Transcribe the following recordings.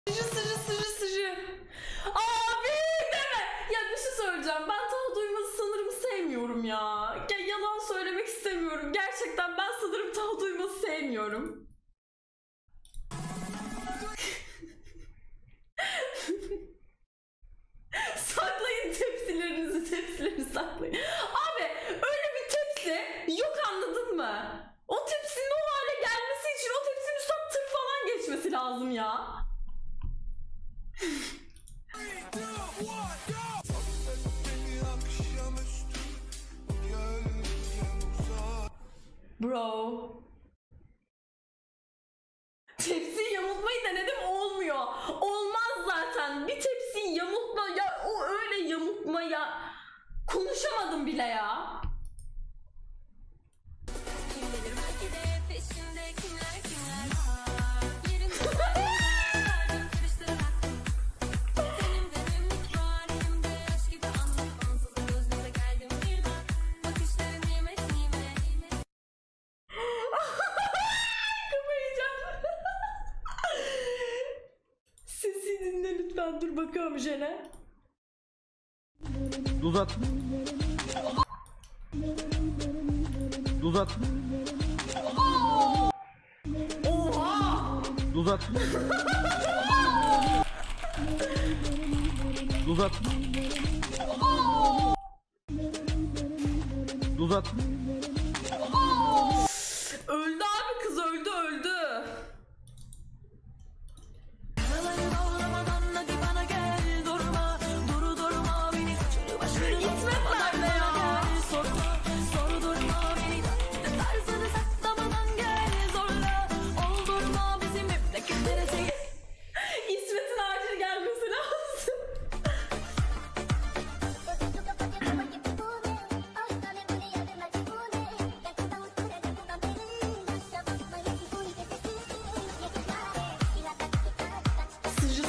Sıcı. Abi deme. Ya bir şey söyleyeceğim. Ben Taha Duymaz'ı sanırım sevmiyorum ya. Yalan söylemek istemiyorum. Gerçekten ben sanırım Taha Duymaz'ı sevmiyorum. Saklayın tepsilerinizi saklayın. Abi öyle bir tepsi yok, anladın mı? O tepsinin o hale gelmesi için o tepsinin üstünden tır falan geçmesi lazım ya. Bro. Tepsiyi yamultmayı denedim, olmuyor. Olmaz zaten. Bir tepsiyi yamultma ya, o öyle yamultma ya. Konuşamadım bile ya. Sesi dinle lütfen, dur bakıyorum Jen'e. Uzat. Uzat. Oha! Uzat. Uzat. Uzat. Öldü abi, kız öldü. İsmet'in acil gelmesi lazım. Sıcı.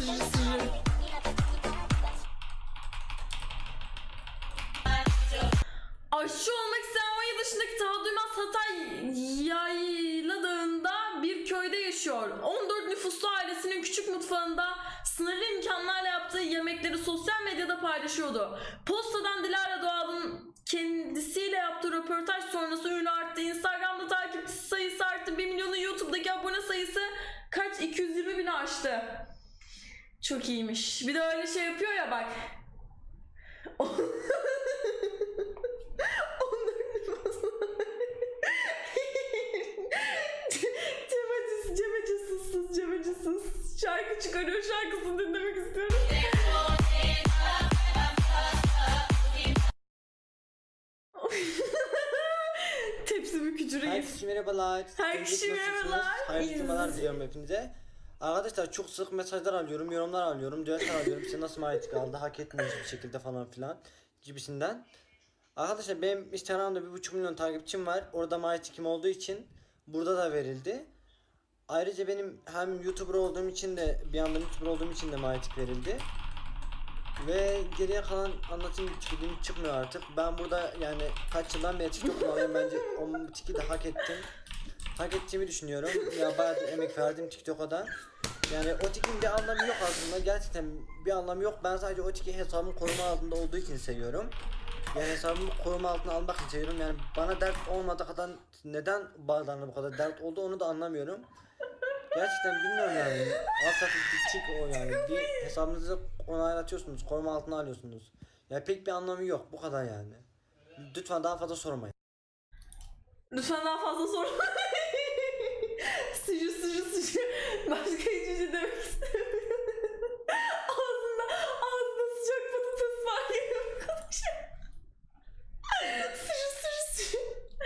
Aşçı olmak isteyen 17 yaşındaki Taha Duymaz Hatay Yayladağı'nda bir köyde yaşıyor. 14 nüfuslu ailesinin küçük mutfağında sınırlı imkanlarla yaptığı yemekleri sosyal medyada paylaşıyordu. Postadan Dilara Doğal'ın kendisiyle yaptığı röportaj sonrası ünlü arttı. Instagram'da takipçisi sayısı arttı. 1 milyonu, YouTube'daki abone sayısı kaç? 220 bini aştı. Çok iyiymiş. Bir de öyle şey yapıyor ya bak. Cemacısız. Şarkı çıkarıyor, şarkısını dinlemek istiyorum. Tepsi bükücü reis. Herkese merhabalar. Herkese merhabalar. Hayırlı cumalar diliyorum hepinize. Arkadaşlar çok sık mesajlar alıyorum, yorumlar alıyorum, düetler alıyorum. Size nasıl ait kaldı, hak etmiyor bir şekilde falan filan gibisinden. Arkadaşlar benim Instagram'da 1,5 milyon takipçim var. Orada Mighty kim olduğu için burada da verildi. Ayrıca benim hem YouTuber olduğum için de bir yandan YouTuber olduğum için de Mighty verildi. Ve geriye kalan anlatım istediğim çıkmıyor artık. Ben burada yani kaç yıldan beri TikTok kullanıyorum, bence o tiki de hak ettim. Hak ettiğimi düşünüyorum. Ya bayağı emek verdim TikTok'a da. Yani o tikin bir anlamı yok aslında. Gerçekten bir anlamı yok. Ben sadece o tiki hesabımın koruma altında olduğu için seviyorum. Yani hesabımı koruma altına almak için seviyorum. Yani bana dert olmadığı kadar neden bazılarına bu kadar dert oldu onu da anlamıyorum. Gerçekten bilmiyorum yani. Alt tarafı bir tik o yani. Bir hesabınızı onaylatıyorsunuz, koruma altına alıyorsunuz. Yani pek bir anlamı yok. Bu kadar yani. Lütfen daha fazla sormayın. Lütfen daha fazla sorma. Sıcı. Başka hiçbir şey demek istemiyorum. Ağzında sıcak patates var gibi konuşuyor. Sıcı.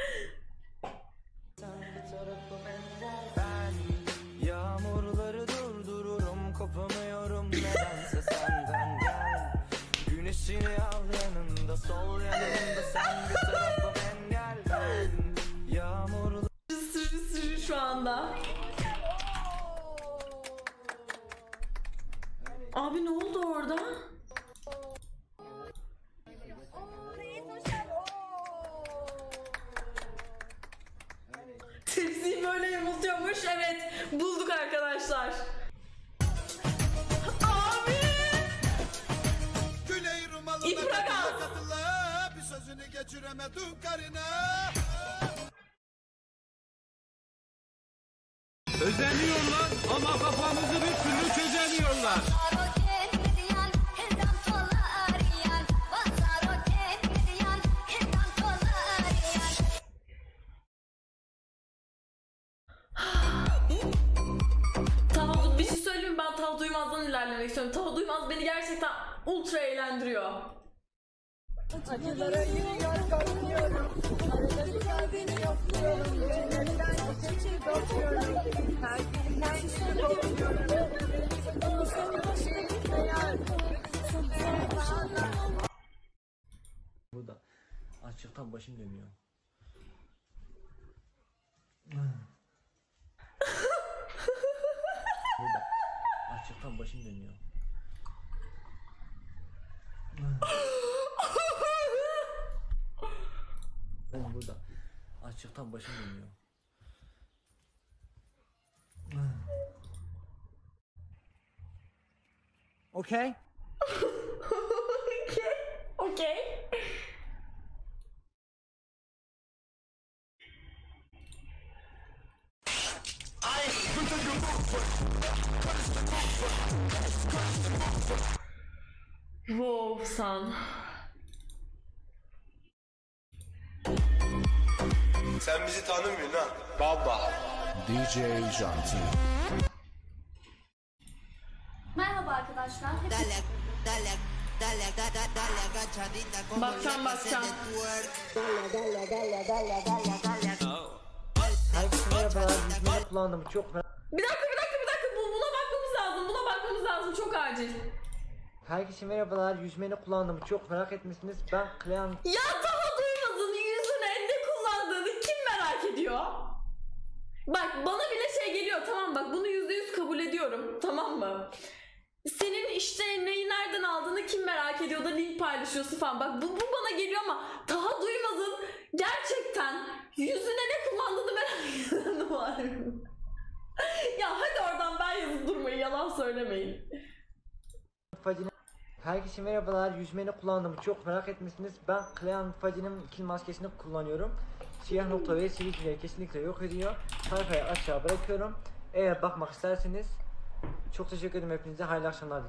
Yağmurları durdururum, kopamıyorum nedense senden gel. Güneşini al yanında, sol yanımda, sen bir tarafa ben gel. Yağmurları Sıcı şu anda. Abi ne oldu orada? Tepsiyi böyle yamultuyormuş. Evet, bulduk arkadaşlar. geçiremedim karına. Özeniyorlar ama kafamızı bir türlü çözemiyorlar. Bir şey söyleyeyim mi? Ben Taha Duymaz'dan ilerlemek istiyorum. Taha Duymaz beni gerçekten ultra eğlendiriyor. Acılara yürüyor kalkıyorum. Arada bir kalbini yokluyorum. Cennetten geçip bakıyorum. Herkesten korkuyorum. Ama sen başka gitmeyen. Burada açlıktan başım dönüyor. Burada açlıktan başım dönüyor. Burada açlıktan başım dönüyor. Okay. Okey. Wow san. Sen bizi tanımıyorsun ha baba. DJ Janti. Merhaba arkadaşlar. Bakacağım. Herkese merhabalar. Yüzmeyi kullandım. Çok Bir dakika. Buna bakmamız lazım. Çok acil. Herkese merhabalar. Yüzmeni kullandım. Çok merak etmişsiniz. Ben Klean. Ya Taha Duymaz'ın yüzüne ne kullandığını kim merak ediyor? Bak bana bile şey geliyor, tamam bak bunu %100 kabul ediyorum, tamam mı? Senin işte neyi nereden aldığını kim merak ediyor da link paylaşıyorsun falan, bak bu bana geliyor ama Taha Duymaz'ın gerçekten yüzüne ne kullandığını merak eden var. Ya hadi oradan, ben yazıp durmayın, yalan söylemeyin. Herkese merhabalar. Yüzmeni kullandım. Çok merak etmişsiniz. Ben Klean Faci'nin kill maskesini kullanıyorum. Siyah nokta ve sivilceleri kesinlikle yok ediyor. Sayfayı aşağı bırakıyorum. Eğer bakmak isterseniz çok teşekkür ederim hepinize. Hayırlı akşamlar.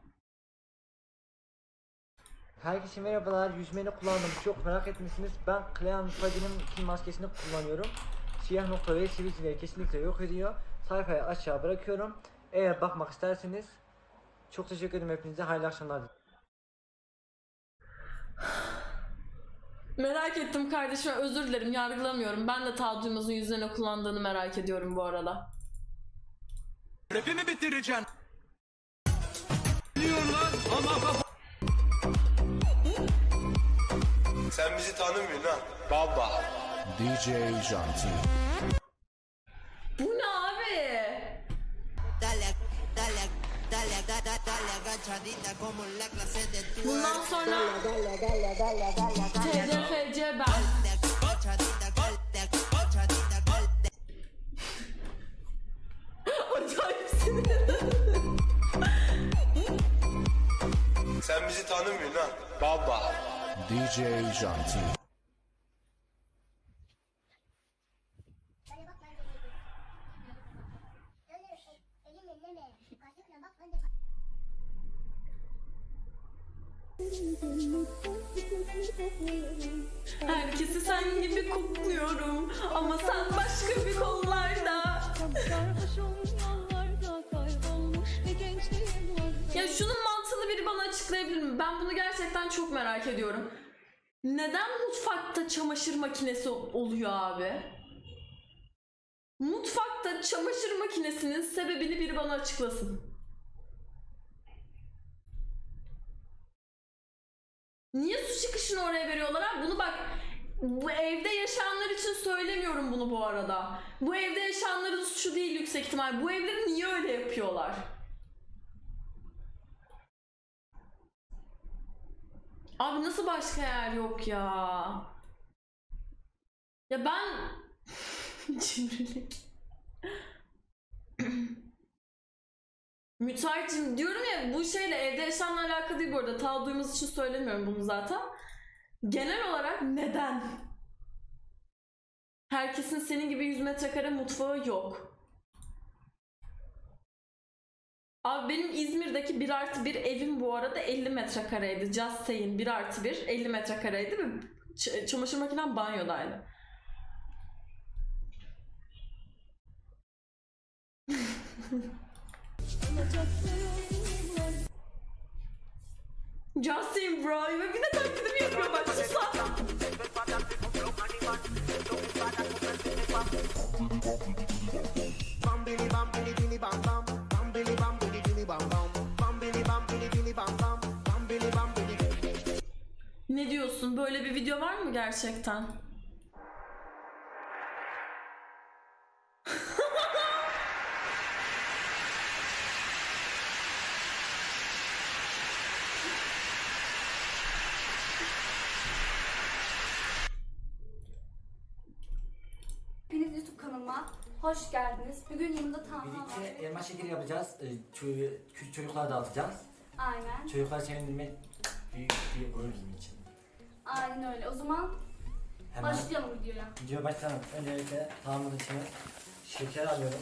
Herkese merhabalar. Yüzmeni kullandım. Çok merak etmişsiniz. Ben Klean Faci'nin kill maskesini kullanıyorum. Siyah nokta ve sivilceleri kesinlikle yok ediyor. Sayfayı aşağı bırakıyorum. Eğer bakmak isterseniz çok teşekkür ederim hepinize. Hayırlı akşamlar. Merak ettim kardeşim, özür dilerim, yargılamıyorum. Ben de Taha Duymaz'ın yüzüne ne kullandığını merak ediyorum bu arada. Rapimi bitireceksin. Diyorlar ama kafa... Sen bizi tanımıyorsun ha baba. DJ Janti. Bu ne abi? Bundan sonra TDFC ben. Acayipsin. Sen bizi tanımıyorsun ha baba. DJ Janti. Herkesi sen gibi kokluyorum ama sen başka bir kollarda. Ya şunun mantığını biri bana açıklayabilir mi? Ben bunu gerçekten çok merak ediyorum. Neden mutfakta çamaşır makinesi oluyor abi? Mutfakta çamaşır makinesinin sebebini biri bana açıklasın. Niye su çıkışını oraya veriyorlar abi? Bunu bak, bu evde yaşayanlar için söylemiyorum bunu bu arada. Bu evde yaşayanların suçu değil yüksek ihtimal. Bu evleri niye öyle yapıyorlar? Abi nasıl başka yer yok ya? Ya ben... Cimrilik. Müteahhitim diyorum ya, bu şeyle evde yaşayanla alakalı değil bu arada. Taha Duymaz için söylemiyorum bunu zaten. Genel olarak neden? Herkesin senin gibi 100 metrekare mutfağı yok. Abi benim İzmir'deki 1+1 evim bu arada 50 metrekareydi. Just saying 1+1 50 metrekareydi ve çamaşır makinem banyodaydı. Just saying bro ve bir de taklidimi yapıyor bak sus lan. Ne diyorsun? Böyle bir video var mı gerçekten? Hepiniz YouTube kanalıma hoş geldiniz. Bugün yanımda Talha var. Birlikte elma şekeri yapacağız. Çocuklara dağıtacağız. Aynen. Çocukları sevindirmek büyük bir gurur bizim için. Aynen öyle. O zaman Hemen başlayalım videoya. video başlayalım. Öncelikle tavamızın içine şeker alıyorum.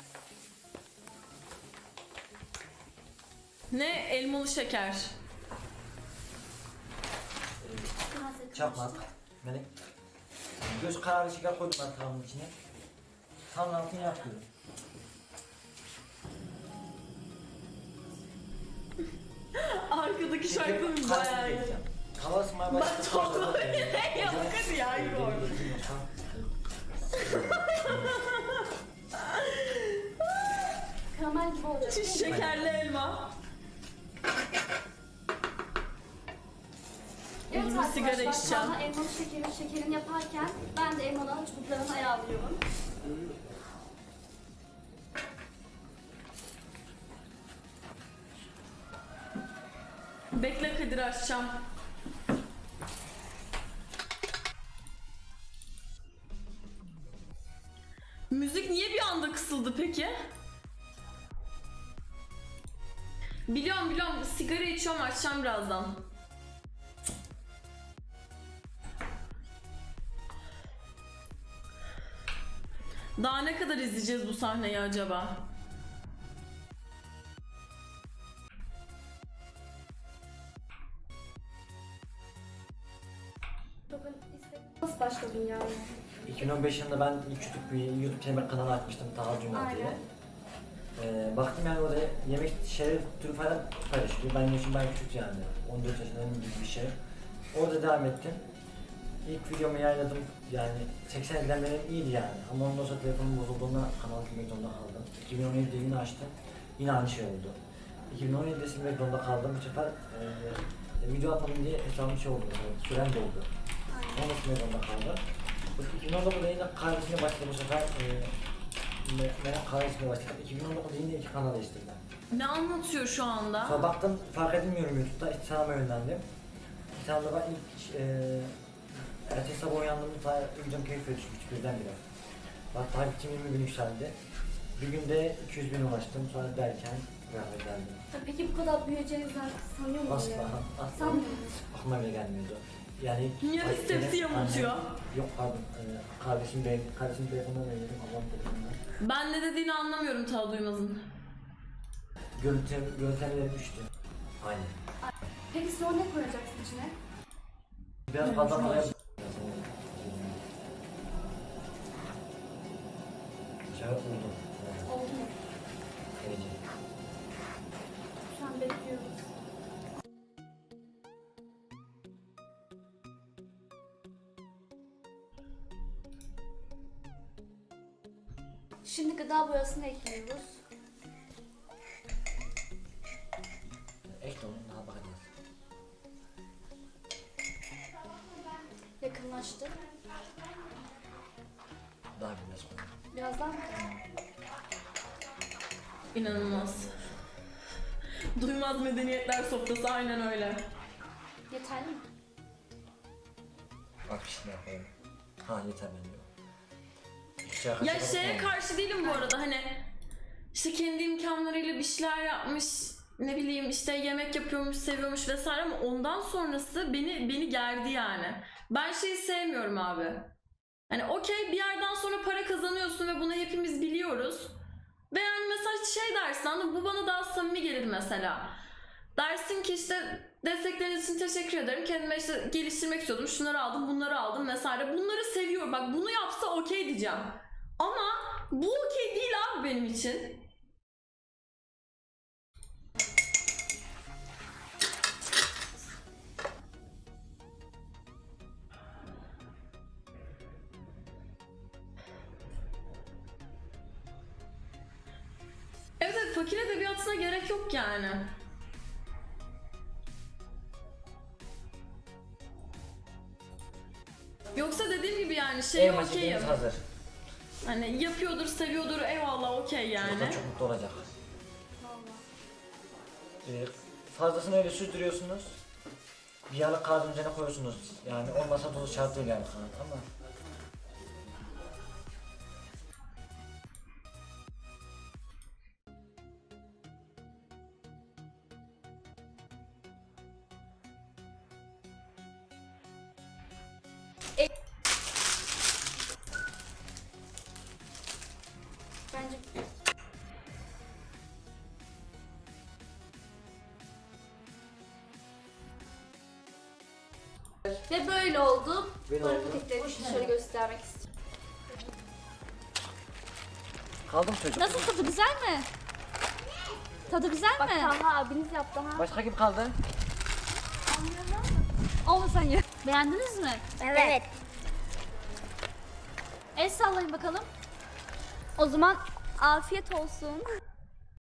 Ne? Elmalı şeker. Çakmak. Yani göz kararı şeker koydum ben tavamın içine. Tavamın altını yakıyorum. Arkadaki şarkının bayağı iyi. Hava ısınmaya Bak başladı. torbaları ne yapık hadi ya Igor. Karamel gibi olacak. Şu şekerli elma. Evet Bir sigara arkadaşlar, içeceğim. Talha elmalı şekerini yaparken ben de elmanın çubuklarını ayarlıyorum. Bekle Kadir açacağım. Müzik niye bir anda kısıldı peki? Biliyorum sigara içiyorum açacağım birazdan. Daha ne kadar izleyeceğiz bu sahneyi acaba? Nasıl başladın yani? 2015 yılında ben ilk YouTube yemek kanalı açmıştım Talha Cuma diye. Baktım yani orada yemek şeyleri türü falan paylaşıyor. Ben yaşım bayağı küçük yani. 14 yaşındayım gibi bir şey. Orada devam ettim. İlk videomu yayınladım yani 80 izlenmelerim iyiydi yani. Ama ondan sonra telefonum bozulduğunda kanalı silmek zorunda kaldım. 2017'de yine açtım. Yine aynı şey oldu. 2017'de silmek zorunda kaldım. Bu sefer video atmadım diye hesabım şey oldu. Sürem doldu. Onu silmek zorunda kaldım. 2019'da yine kahvesine başladım bu sefer. Merak kahvesine başladım. 2019'da yine 2 kanal değiştirdim. Ne anlatıyor şu anda? Sonra baktım fark edilmiyorum YouTube'da. İstihdama yönlendim. İstihdamda ben ilk ertesi sabah uyandığımda videom keyifle düşmüştü birdenbire. Bak takipçim 20 bin yükseldi. Bir günde 200 bin ulaştım. Sonra derken rahmet geldim. Peki bu kadar büyüyeceğinizden sanıyor musun Asla, ya? asla Sanmıyor musun? aklıma bile gelmiyordu. Yani Niye tepsi yamultuyor? Yok pardon, kardeşim telefonundan veriyorum, Allah'ın telefonundan. Ben ne dediğini anlamıyorum Talha Duymaz'ın. Görüntüleri düştü. Aynen. Peki sonra ne koyacaksın içine? Biraz fazla paraya... Şahit buldum. Oldu mu? Evet. Şu an bekliyoruz. Şimdi gıda boyasını ekliyoruz. Ekle onu, daha bakacağız. Yakınlaştı. Daha biraz koy. Birazdan İnanılmaz. Duymaz medeniyetler sofrası aynen öyle. yeterli mi? Bak bir şey yapalım. Ha yeter bence. Ya şeye karşı değilim bu arada hani işte kendi imkanlarıyla bir şeyler yapmış ne bileyim işte yemek yapıyormuş, seviyormuş vesaire ama ondan sonrası beni gerdi yani. Ben şeyi sevmiyorum abi. Hani okey bir yerden sonra para kazanıyorsun ve bunu hepimiz biliyoruz. Ve yani mesela şey dersin anladın mı? Bu bana daha samimi gelir mesela. Dersin ki işte destekleriniz için teşekkür ederim. Kendime işte geliştirmek istiyordum. Şunları aldım, bunları aldım vesaire. Bunları seviyorum. Bak bunu yapsa okey diyeceğim. Ama bu okey değil abi benim için. Evet, fakir edebiyatına gerek yok yani. Yoksa dediğim gibi yani şey okeyim. Maçımız hazır. Hani yapıyordur, seviyordur, eyvallah okey yani. Çocuklar çok mutlu olacak. Fazlasını öyle sürdürüyorsunuz. Bir yağlı kağıdın üzerine koyuyorsunuz. Yani olmasa dolu şart değil yani kağıt ama. Bence ve böyle oldu. Böyle Sonra oldu. petekleri şöyle göstermek istiyorum. Kaldı mı çocuk? Nasıl, tadı güzel mi? Tadı güzel Bak mi? Talha abiniz yaptı ha. Başka kim kaldı? Olma sen ya. Beğendiniz mi? Evet. El sallayın bakalım. O zaman afiyet olsun.